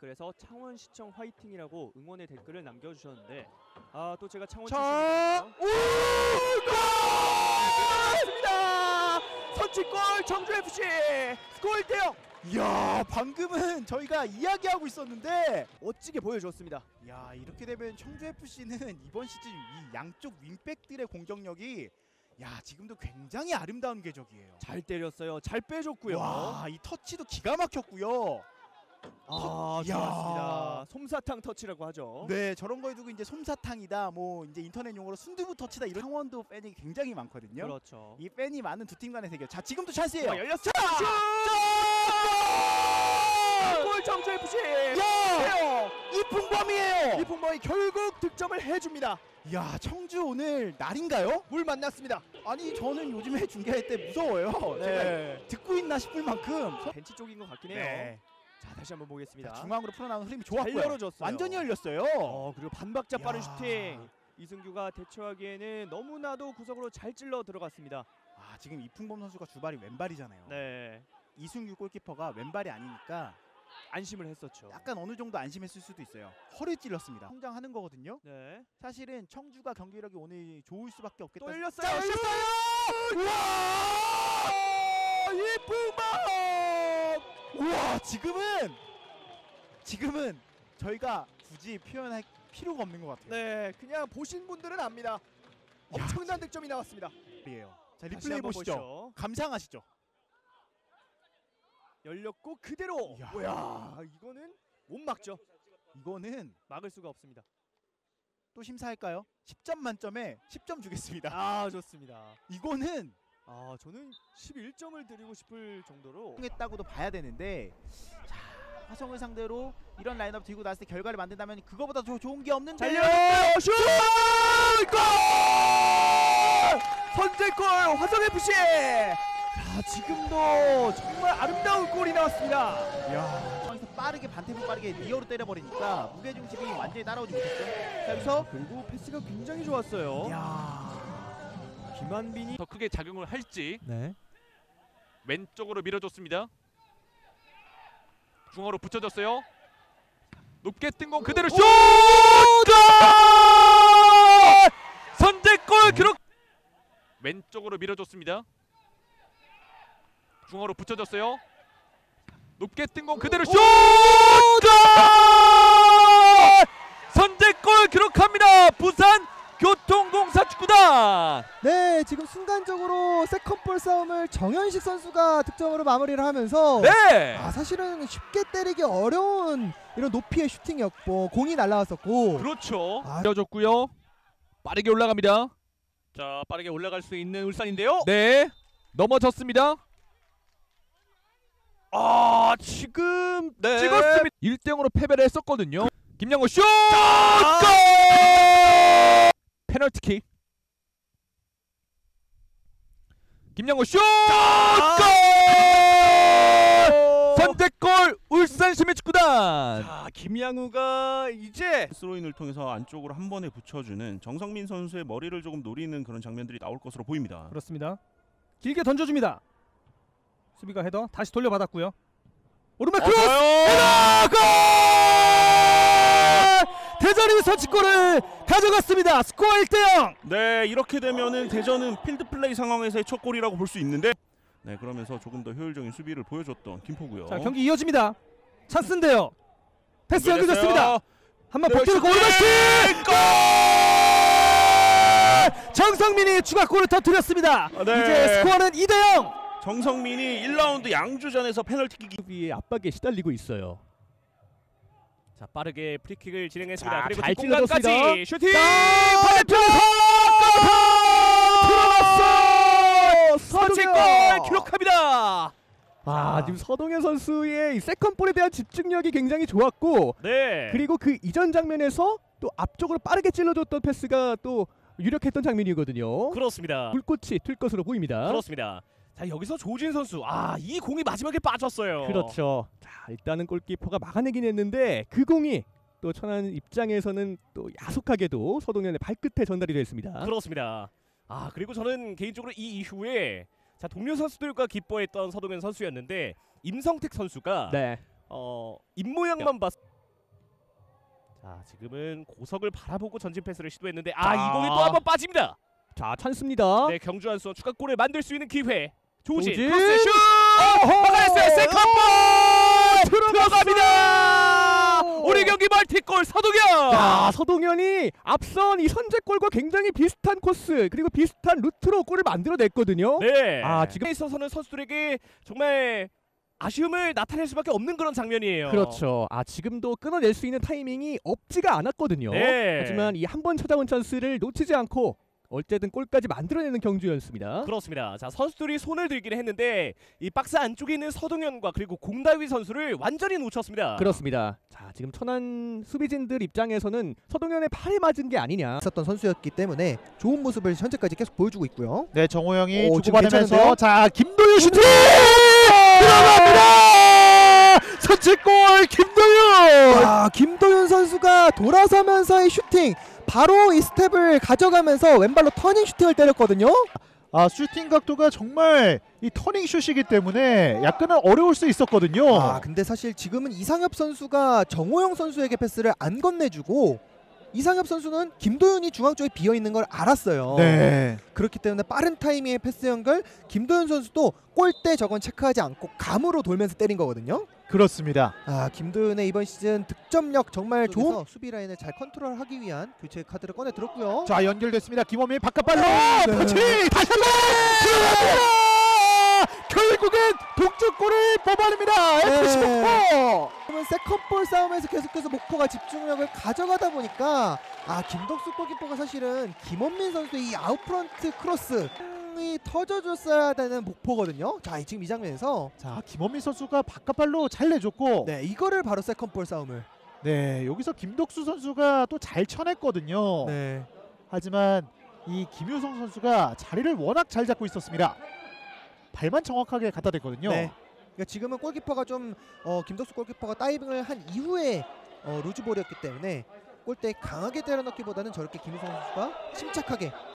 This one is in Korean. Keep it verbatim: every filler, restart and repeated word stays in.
댓글에서 창원시청 화이팅이라고 응원의 댓글을 남겨주셨는데 아 또 제가 창원 자, 출신이거든요. 오! 골! 들어갔습니다. 선취골 청주에프씨 스코어 일 대 영. 이야, 방금은 저희가 이야기하고 있었는데 멋지게 보여줬습니다. 야, 이렇게 되면 청주에프씨는 이번 시즌 이 양쪽 윙백들의 공격력이 야, 지금도 굉장히 아름다운 궤적이에요. 잘 때렸어요. 잘 빼줬고요. 와, 이 터치도 기가 막혔고요. 아, 이야. 좋았습니다. 솜사탕 터치라고 하죠. 네, 저런 거에 두고 이제 솜사탕이다, 뭐 이제 인터넷 용어로 순두부 터치다 이런 창원도 팬이 굉장히 많거든요. 그렇죠. 이 팬이 많은 두 팀 간의 대결. 자, 지금도 찬스예요. 어, 열렸어. 자! 골 청주에프씨. 야! 이풍범이에요. 이풍범이 결국 득점을 해줍니다. 야, 청주 오늘 날인가요? 물 만났습니다. 아니, 저는 요즘에 중계할 때 무서워요. 네. 제가 듣고 있나 싶을 만큼. 벤치 쪽인 것 같긴 해요. 네. 자 다시 한번 보겠습니다. 자, 중앙으로 풀어나오는 흐름이 잘 좋았고요. 열어줬어요. 완전히 열렸어요. 어 그리고 반박자 빠른 야. 슈팅. 이승규가 대처하기에는 너무나도 구석으로 잘 찔러 들어갔습니다. 아, 지금 이풍범 선수가 주발이 왼발이잖아요. 네. 이승규 골키퍼가 왼발이 아니니까 안심을 했었죠. 약간 어느 정도 안심했을 수도 있어요. 허리 찔렀습니다. 성장하는 거거든요. 네. 사실은 청주가 경기력이 오늘 좋을 수밖에 없겠다. 또 열렸어요. 자, 열렸어요. 와! 이풍범! 우와, 지금은 지금은 저희가 굳이 표현할 필요가 없는 것 같아요. 네, 그냥 보신 분들은 압니다. 엄청난 득점이 나왔습니다. 리에요. 자, 다시 리플레이 한번 보시죠. 보시죠. 감상하시죠. 열렸고 그대로. 이야. 뭐야? 이거는 못 막죠. 이거는 막을 수가 없습니다. 또 심사할까요? 십 점 만점에 십 점 주겠습니다. 아, 좋습니다. 이거는 아, 저는 십일 점을 드리고 싶을 정도로 했다고도 봐야 되는데, 자, 화성을 상대로 이런 라인업 들고 나왔을 때 결과를 만든다면 그거보다 더 좋은 게 없는데. 달려! 슛! 골! 선제골 화성에프씨! 자, 지금도 정말 아름다운 골이 나왔습니다. 야, 상황에서 빠르게 반태부 빠르게 리어로 때려버리니까 무게중심이 완전히 따라오지 못했죠. 자, 여기서 그리고 패스가 굉장히 좋았어요. 야, 김한빈이 더 크게 작용을 할지. 네. 왼쪽으로 밀어줬습니다. 중앙으로 붙여졌어요. 높게 뜬 공 그대로 슛! 골! 선제골 기록. 왼쪽으로 밀어줬습니다. 중앙으로 붙여졌어요. 높게 뜬 공 그대로 슛! 골! 선제골 기록합니다. 부산 교통공사 축구단. 네, 지금 순간적으로 세컨볼 싸움을 정현식 선수가 득점으로 마무리를 하면서 네. 아, 사실은 쉽게 때리기 어려운 이런 높이의 슈팅이었고 공이 날아왔었고 그렇죠. 아. 밀어줬고요. 빠르게 올라갑니다. 자, 빠르게 올라갈 수 있는 울산인데요. 네. 넘어졌습니다. 아, 지금 네. 찍었습니다. 일 대 영으로 패배를 했었거든요. 김양호 슛! 자, 골! 페널티킥. 김양호 슛! 골! 선제골 울산 시민축구단. 자, 김양우가 이제 스로인을 통해서 안쪽으로 한 번에 붙여주는 정성민 선수의 머리를 조금 노리는 그런 장면들이 나올 것으로 보입니다. 그렇습니다. 길게 던져줍니다. 수비가 헤더 다시 돌려받았고요. 오른발 크로스! 헤더! 골! 대전이 선취골을 가져갔습니다. 스코어 일 대 영. 네, 이렇게 되면은 대전은 필드 플레이 상황에서의 첫 골이라고 볼 수 있는데, 네, 그러면서 조금 더 효율적인 수비를 보여줬던 김포고요. 자, 경기 이어집니다. 찬스인데요. 패스 연결됐어요. 연결됐습니다. 한번 네, 버티고 오른발 슛! 골! 정성민이 추가골을 터뜨렸습니다. 아, 네. 이제 스코어는 이 대 영. 정성민이 일 라운드 양주전에서 페널티킥이 수비의 압박에 시달리고 있어요. 자, 빠르게 프리킥을 진행했습니다. 자, 그리고 잘 뒷공간까지 찔러줬습니다. 슈팅! 반대편에서 들어갔어! 선제골 서동현! 기록합니다. 아, 지금 서동현 선수의 이 세컨볼에 대한 집중력이 굉장히 좋았고 네. 그리고 그 이전 장면에서 또 앞쪽으로 빠르게 찔러줬던 패스가 또 유력했던 장면이거든요. 그렇습니다. 불꽃이 튈 것으로 보입니다. 그렇습니다. 자, 여기서 조진 선수. 아, 이 공이 마지막에 빠졌어요. 그렇죠. 자, 일단은 골키퍼가 막아내긴 했는데 그 공이 또 천안 입장에서는 또 야속하게도 서동현의 발끝에 전달이 됐습니다. 그렇습니다. 아, 그리고 저는 개인적으로 이 이후에 자, 동료 선수들과 기뻐했던 서동현 선수였는데 임성택 선수가 네. 어, 입모양만 봤 자, 지금은 고석을 바라보고 전진 패스를 시도했는데 아, 자. 이 공이 또 한 번 빠집니다. 자, 찬스입니다. 네, 경주한 수원 추가골을 만들 수 있는 기회. 조진, 조진! 크로스 슛! 어허! 막아냈어요. 세컨볼! 들어갑니다! 우리 경기 멀티골 서동현! 자, 서동현이 앞선 이 선제골과 굉장히 비슷한 코스 그리고 비슷한 루트로 골을 만들어냈거든요. 네. 아, 지금 있어서는 선수들에게 정말 아쉬움을 나타낼 수밖에 없는 그런 장면이에요. 그렇죠. 아, 지금도 끊어낼 수 있는 타이밍이 없지가 않았거든요. 네. 하지만 이 한 번 찾아온 찬스를 놓치지 않고 어쨌든 골까지 만들어내는 경주였습니다. 그렇습니다. 자, 선수들이 손을 들기는 했는데 이 박스 안쪽에 있는 서동현과 그리고 공다위 선수를 완전히 놓쳤습니다. 그렇습니다. 자, 지금 천안 수비진들 입장에서는 서동현의 팔에 맞은 게 아니냐. 있었던 선수였기 때문에 좋은 모습을 현재까지 계속 보여주고 있고요. 네, 정호영이 오, 지금 주고받으면서 괜찮은데요? 자, 김도윤 슈팅! 들어갑니다! 선취골 김도윤! 아, 김도윤 선수가 돌아서면서의 슈팅, 바로 이 스텝을 가져가면서 왼발로 터닝 슈팅을 때렸거든요. 아, 슈팅 각도가 정말 이 터닝 슛이기 때문에 약간은 어려울 수 있었거든요. 아, 근데 사실 지금은 이상엽 선수가 정호영 선수에게 패스를 안 건네주고 이상엽 선수는 김도윤이 중앙 쪽에 비어 있는 걸 알았어요. 네. 그렇기 때문에 빠른 타이밍의 패스 연결, 김도윤 선수도 골대 저건 체크하지 않고 감으로 돌면서 때린 거거든요. 그렇습니다. 아, 김도윤의 이번 시즌 득점력 정말 좋은 수비 라인을 잘 컨트롤하기 위한 교체 카드를 꺼내 들었고요. 자, 연결됐습니다. 김원민 바깥발로 네. 터치! 다시 한번 들어갑니다! 결국엔 동점골을 뽑아냅니다. 에프씨 네. 목포! 그러면 세컨볼 싸움에서 계속해서 목포가 집중력을 가져가다 보니까 아, 김덕수 골키퍼가 사실은 김원민 선수의 이 아웃프런트 크로스이 터져줬어야 되는 목포거든요. 자, 이 지금 이 장면에서 자, 김원민 선수가 바깥발로 잘 내줬고 네, 이거를 바로 세컨볼 싸움을 네, 여기서 김덕수 선수가 또 잘 쳐냈거든요. 네. 하지만 이 김효성 선수가 자리를 워낙 잘 잡고 있었습니다. 발만 정확하게 갖다 댔거든요. 네. 그러니까 지금은 골키퍼가 좀 어, 김덕수 골키퍼가 다이빙을 한 이후에 어, 루즈볼이었기 때문에 골대에 강하게 때려넣기보다는 저렇게 김효성 선수가 침착하게